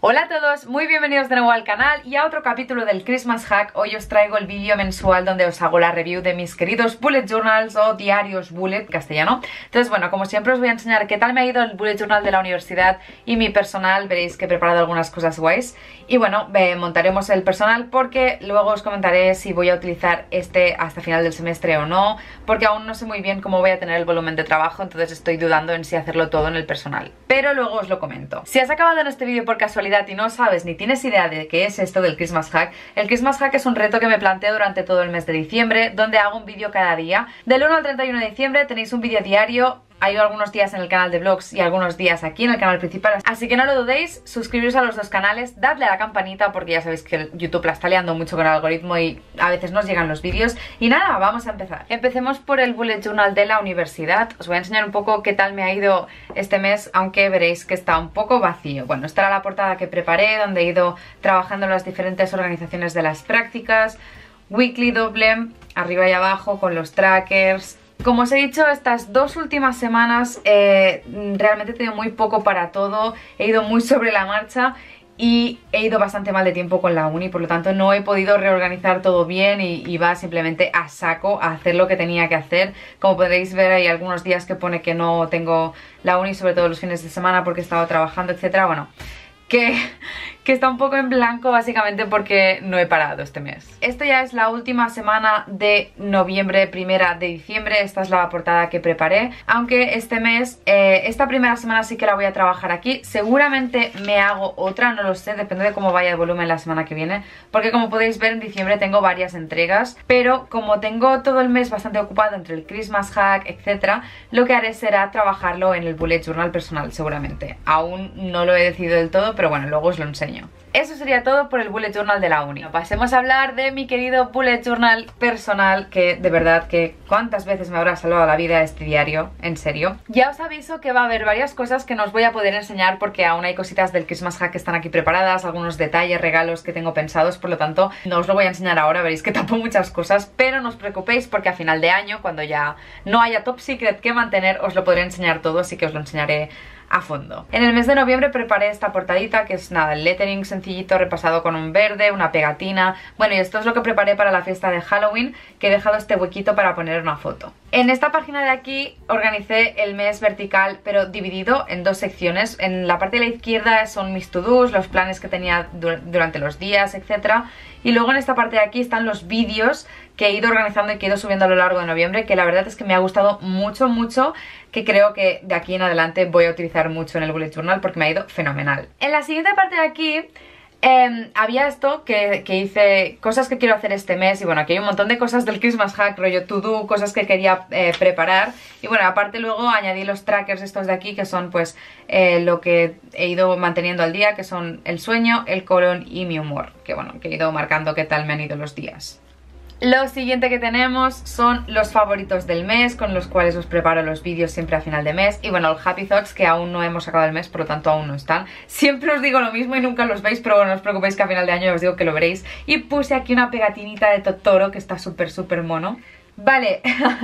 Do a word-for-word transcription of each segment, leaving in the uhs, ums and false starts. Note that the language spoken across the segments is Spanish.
Hola a todos, muy bienvenidos de nuevo al canal y a otro capítulo del Christmas Hack. Hoy os traigo el vídeo mensual donde os hago la review de mis queridos bullet journals o diarios bullet en castellano. Entonces bueno, como siempre os voy a enseñar qué tal me ha ido el bullet journal de la universidad y mi personal. Veréis que he preparado algunas cosas guays. Y bueno, eh, montaremos el personal porque luego os comentaré si voy a utilizar este hasta final del semestre o no, porque aún no sé muy bien cómo voy a tener el volumen de trabajo, entonces estoy dudando en si hacerlo todo en el personal. Pero luego os lo comento. Si has acabado en este vídeo por casualidad y no sabes ni tienes idea de qué es esto del Christmas Hack, el Christmas Hack es un reto que me planteo durante todo el mes de diciembre, donde hago un vídeo cada día. Del uno al treinta y uno de diciembre tenéis un vídeo diario. Hay algunos días en el canal de vlogs y algunos días aquí en el canal principal, así que no lo dudéis, suscribiros a los dos canales, dadle a la campanita porque ya sabéis que YouTube la está liando mucho con el algoritmo y a veces nos llegan los vídeos. Y nada, vamos a empezar. Empecemos por el bullet journal de la universidad. Os voy a enseñar un poco qué tal me ha ido este mes, aunque veréis que está un poco vacío. Bueno, esta era la portada que preparé, donde he ido trabajando en las diferentes organizaciones de las prácticas. Weekly doble, arriba y abajo con los trackers. Como os he dicho, estas dos últimas semanas eh, realmente he tenido muy poco para todo, he ido muy sobre la marcha y he ido bastante mal de tiempo con la uni, por lo tanto no he podido reorganizar todo bien y, y va simplemente a saco a hacer lo que tenía que hacer. Como podréis ver, hay algunos días que pone que no tengo la uni, sobre todo los fines de semana porque he estado trabajando, etcétera. Bueno, que, que está un poco en blanco básicamente porque no he parado este mes. Esto ya es la última semana de noviembre, primera de diciembre. Esta es la portada que preparé, aunque este mes, eh, esta primera semana sí que la voy a trabajar aquí. Seguramente me hago otra, no lo sé, depende de cómo vaya el volumen la semana que viene, porque como podéis ver en diciembre tengo varias entregas, pero como tengo todo el mes bastante ocupado entre el Christmas Hack, etcétera, lo que haré será trabajarlo en el bullet journal personal seguramente. Aún no lo he decidido del todo, pero bueno, luego os lo enseño. Eso sería todo por el bullet journal de la uni. Pasemos a hablar de mi querido bullet journal personal, que de verdad que cuántas veces me habrá salvado la vida este diario, en serio. Ya os aviso que va a haber varias cosas que no os voy a poder enseñar porque aún hay cositas del Christmas Hack que están aquí preparadas, algunos detalles, regalos que tengo pensados, por lo tanto no os lo voy a enseñar ahora, veréis que tapo muchas cosas, pero no os preocupéis porque a final de año, cuando ya no haya top secret que mantener, os lo podré enseñar todo, así que os lo enseñaré a fondo. En el mes de noviembre preparé esta portadita que es nada, el lettering sencillito repasado con un verde, una pegatina. Bueno, y esto es lo que preparé para la fiesta de Halloween, que he dejado este huequito para poner una foto. En esta página de aquí organicé el mes vertical, pero dividido en dos secciones. En la parte de la izquierda son mis to-dos, los planes que tenía dur durante los días, etcétera. Y luego en esta parte de aquí están los vídeos que he ido organizando y que he ido subiendo a lo largo de noviembre, que la verdad es que me ha gustado mucho, mucho, que creo que de aquí en adelante voy a utilizar mucho en el bullet journal porque me ha ido fenomenal. En la siguiente parte de aquí eh, había esto que, que hice, cosas que quiero hacer este mes, y bueno, aquí hay un montón de cosas del Christmas Hack, rollo to do, cosas que quería eh, preparar, y bueno, aparte luego añadí los trackers estos de aquí que son pues eh, lo que he ido manteniendo al día, que son el sueño, el colon y mi humor, que bueno, que he ido marcando qué tal me han ido los días. Lo siguiente que tenemos son los favoritos del mes, con los cuales os preparo los vídeos siempre a final de mes. Y bueno, el Happy Thoughts, que aún no hemos acabado el mes, por lo tanto aún no están. Siempre os digo lo mismo y nunca los veis, pero bueno, no os preocupéis que a final de año os digo que lo veréis. Y puse aquí una pegatinita de Totoro que está súper súper mono. Vale,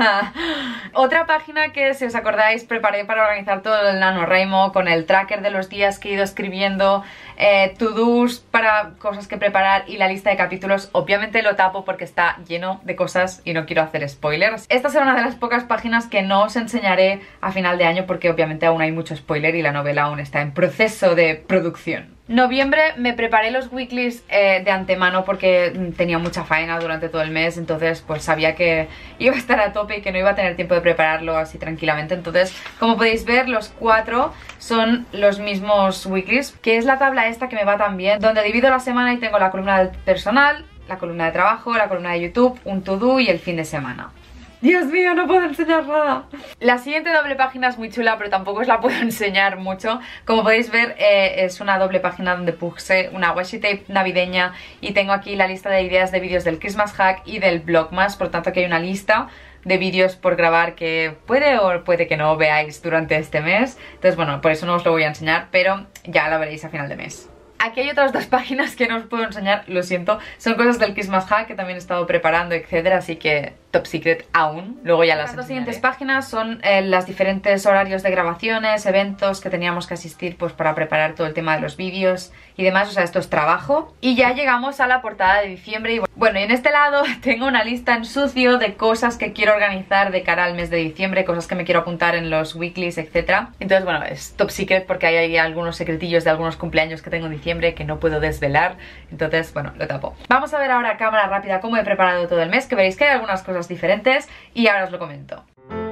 otra página que, si os acordáis, preparé para organizar todo el NaNoWriMo con el tracker de los días que he ido escribiendo, eh, to-dos para cosas que preparar y la lista de capítulos. Obviamente lo tapo porque está lleno de cosas y no quiero hacer spoilers. Esta será una de las pocas páginas que no os enseñaré a final de año porque obviamente aún hay mucho spoiler y la novela aún está en proceso de producción. Noviembre me preparé los weeklies eh, de antemano porque tenía mucha faena durante todo el mes, entonces pues sabía que iba a estar a tope y que no iba a tener tiempo de prepararlo así tranquilamente. Entonces, como podéis ver, los cuatro son los mismos weeklies, que es la tabla esta que me va tan bien, donde divido la semana y tengo la columna del personal, la columna de trabajo, la columna de YouTube, un to-do y el fin de semana. Dios mío, no puedo enseñar nada. La siguiente doble página es muy chula, pero tampoco os la puedo enseñar mucho. Como podéis ver, eh, es una doble página donde puse una washi tape navideña y tengo aquí la lista de ideas de vídeos del Christmas Hack y del Vlogmas. Por lo tanto, aquí hay una lista de vídeos por grabar que puede o puede que no veáis durante este mes. Entonces, bueno, por eso no os lo voy a enseñar, pero ya la veréis a final de mes. Aquí hay otras dos páginas que no os puedo enseñar, lo siento. Son cosas del Christmas Hack que también he estado preparando, etcétera, así que top secret aún, luego ya las enseñaré. Las dos siguientes páginas son eh, las diferentes horarios de grabaciones, eventos que teníamos que asistir pues para preparar todo el tema de los vídeos y demás, o sea, esto es trabajo. Y ya llegamos a la portada de diciembre y bueno, y en este lado tengo una lista en sucio de cosas que quiero organizar de cara al mes de diciembre, cosas que me quiero apuntar en los weeklies, etcétera. Entonces bueno, es top secret porque hay ahí algunos secretillos de algunos cumpleaños que tengo en diciembre que no puedo desvelar, entonces bueno, lo tapo. Vamos a ver ahora a cámara rápida cómo he preparado todo el mes, que veréis que hay algunas cosas diferentes y ahora os lo comento.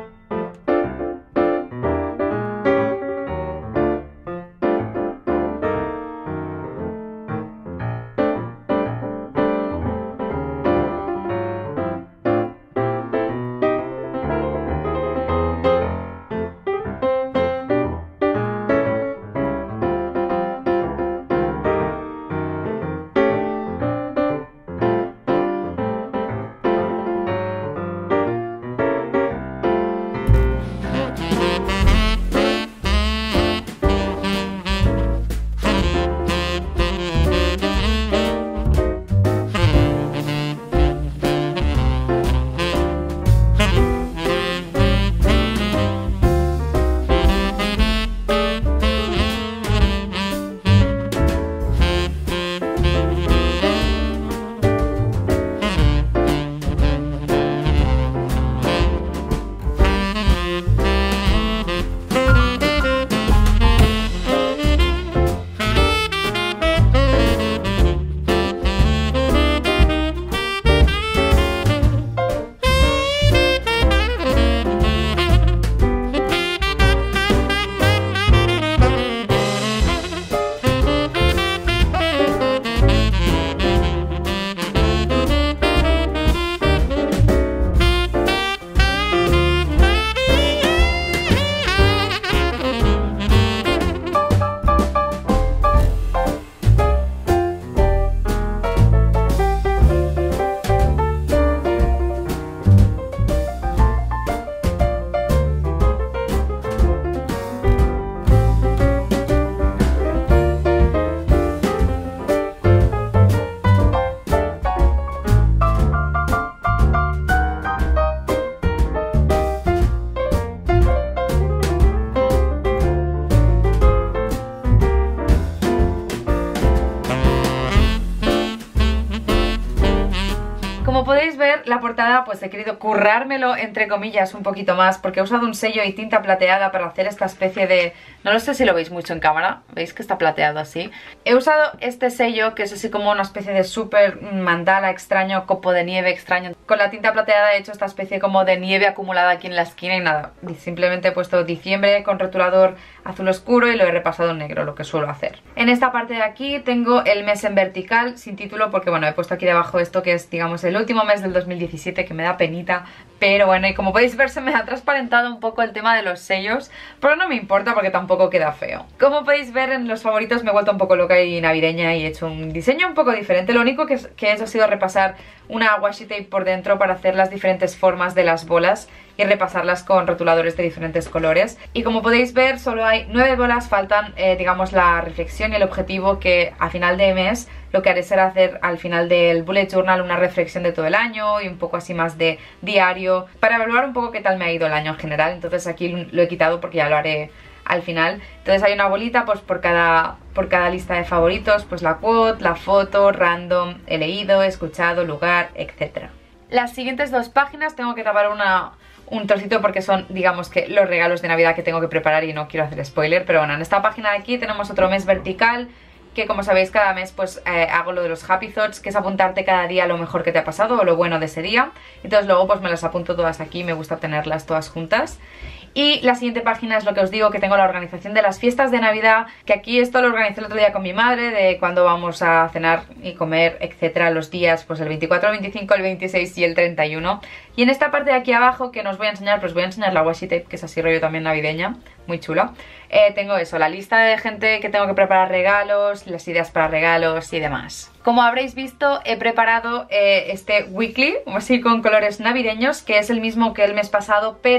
Como podéis ver, la portada pues he querido currármelo entre comillas un poquito más porque he usado un sello y tinta plateada para hacer esta especie de... No lo sé si lo veis mucho en cámara, veis que está plateado así. He usado este sello que es así como una especie de súper mandala extraño, copo de nieve extraño. Con la tinta plateada he hecho esta especie como de nieve acumulada aquí en la esquina y nada, simplemente he puesto diciembre con rotulador azul oscuro y lo he repasado en negro, lo que suelo hacer. En esta parte de aquí tengo el mes en vertical sin título porque bueno, he puesto aquí debajo esto que es digamos el último mes del dos mil diecisiete, que me da penita, pero bueno, y como podéis ver se me ha transparentado un poco el tema de los sellos, pero no me importa porque tampoco queda feo. Como podéis ver en los favoritos me he vuelto un poco loca y navideña y he hecho un diseño un poco diferente. Lo único que, que he hecho ha sido repasar una washi tape por dentro para hacer las diferentes formas de las bolas y repasarlas con rotuladores de diferentes colores. Y como podéis ver solo hay nueve bolas, faltan eh, digamos la reflexión y el objetivo, que a final de mes lo que haré será hacer al final del bullet journal una reflexión de todo el año y un poco así más de diario para evaluar un poco qué tal me ha ido el año en general. Entonces aquí lo he quitado porque ya lo haré al final. Entonces hay una bolita pues por cada, por cada lista de favoritos, pues la quote, la foto, random, he leído, he escuchado, lugar, etcétera. Las siguientes dos páginas tengo que tapar una... un trocito porque son, digamos que los regalos de Navidad que tengo que preparar y no quiero hacer spoiler, pero bueno, en esta página de aquí tenemos otro mes vertical que como sabéis cada mes pues eh, hago lo de los happy thoughts, que es apuntarte cada día lo mejor que te ha pasado o lo bueno de ese día. Entonces luego pues me las apunto todas aquí, me gusta tenerlas todas juntas. Y la siguiente página es lo que os digo, que tengo la organización de las fiestas de Navidad, que aquí esto lo organicé el otro día con mi madre, de cuándo vamos a cenar y comer, etcétera, los días, pues el veinticuatro, el veinticinco, el veintiséis y el treinta y uno. Y en esta parte de aquí abajo que no os voy a enseñar, pues voy a enseñar la washi tape, que es así rollo también navideña, muy chula. Eh, tengo eso, la lista de gente que tengo que preparar regalos, las ideas para regalos y demás. Como habréis visto, he preparado eh, este weekly, así con colores navideños, que es el mismo que el mes pasado, pero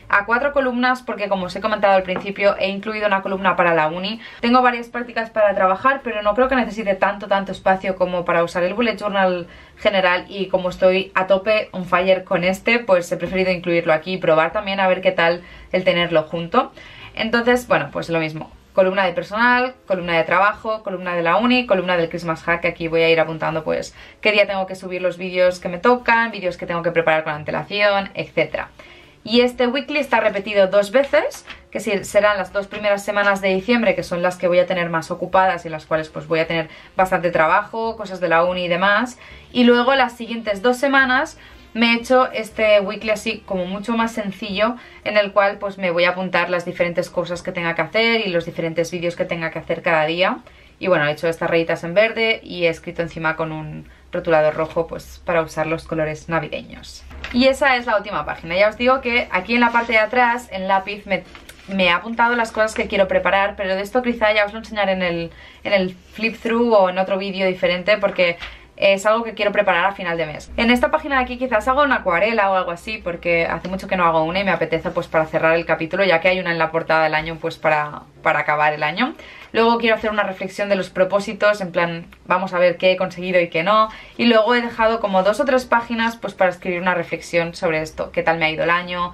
a cuatro columnas porque, como os he comentado al principio, he incluido una columna para la uni. Tengo varias prácticas para trabajar, pero no creo que necesite tanto, tanto espacio como para usar el bullet journal general, y como estoy a tope on fire con este, pues he preferido incluirlo aquí y probar también a ver qué tal el tenerlo junto. Entonces, bueno, pues lo mismo. Columna de personal, columna de trabajo, columna de la uni, columna del Christmas hack, que aquí voy a ir apuntando pues qué día tengo que subir los vídeos que me tocan, vídeos que tengo que preparar con antelación, etcétera. Y este weekly está repetido dos veces, que serán las dos primeras semanas de diciembre, que son las que voy a tener más ocupadas y en las cuales pues voy a tener bastante trabajo, cosas de la uni y demás. Y luego las siguientes dos semanas me he hecho este weekly así como mucho más sencillo, en el cual pues me voy a apuntar las diferentes cosas que tenga que hacer y los diferentes vídeos que tenga que hacer cada día. Y bueno, he hecho estas rayitas en verde y he escrito encima con un rotulador rojo pues para usar los colores navideños. Y esa es la última página. Ya os digo que aquí en la parte de atrás, en lápiz, me, me he apuntado las cosas que quiero preparar, pero de esto quizá ya os lo enseñaré en el, en el flip through o en otro vídeo diferente, porque es algo que quiero preparar a final de mes. En esta página de aquí quizás haga una acuarela o algo así, porque hace mucho que no hago una y me apetece pues para cerrar el capítulo, ya que hay una en la portada del año pues para, para acabar el año. Luego quiero hacer una reflexión de los propósitos, en plan, vamos a ver qué he conseguido y qué no. Y luego he dejado como dos o tres páginas pues para escribir una reflexión sobre esto, qué tal me ha ido el año,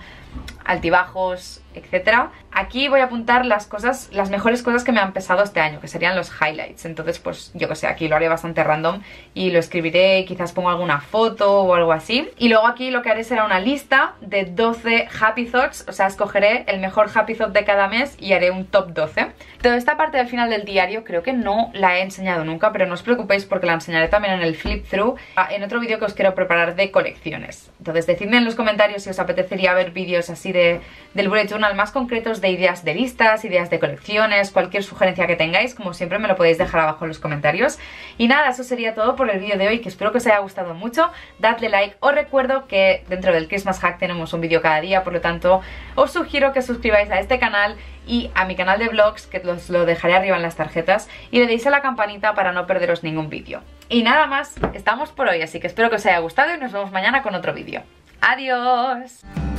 altibajos, etcétera. Aquí voy a apuntar las cosas, las mejores cosas que me han pesado este año, que serían los highlights. Entonces pues yo que sé, aquí lo haré bastante random y lo escribiré y quizás pongo alguna foto o algo así. Y luego aquí lo que haré será una lista de doce happy thoughts, o sea, escogeré el mejor happy thought de cada mes y haré un top doce. Toda esta parte del final del diario creo que no la he enseñado nunca, pero no os preocupéis porque la enseñaré también en el flip through, en otro vídeo que os quiero preparar de colecciones. Entonces decidme en los comentarios si os apetecería ver vídeos así de, del bullet journal más concretos, de ideas de listas, ideas de colecciones, cualquier sugerencia que tengáis, como siempre me lo podéis dejar abajo en los comentarios. Y nada, eso sería todo por el vídeo de hoy, que espero que os haya gustado mucho. Dadle like. Os recuerdo que dentro del Christmas hack tenemos un vídeo cada día, por lo tanto os sugiero que suscribáis a este canal y a mi canal de vlogs, que os lo dejaré arriba en las tarjetas, y le deis a la campanita para no perderos ningún vídeo. Y nada más, estamos por hoy, así que espero que os haya gustado y nos vemos mañana con otro vídeo. ¡Adiós!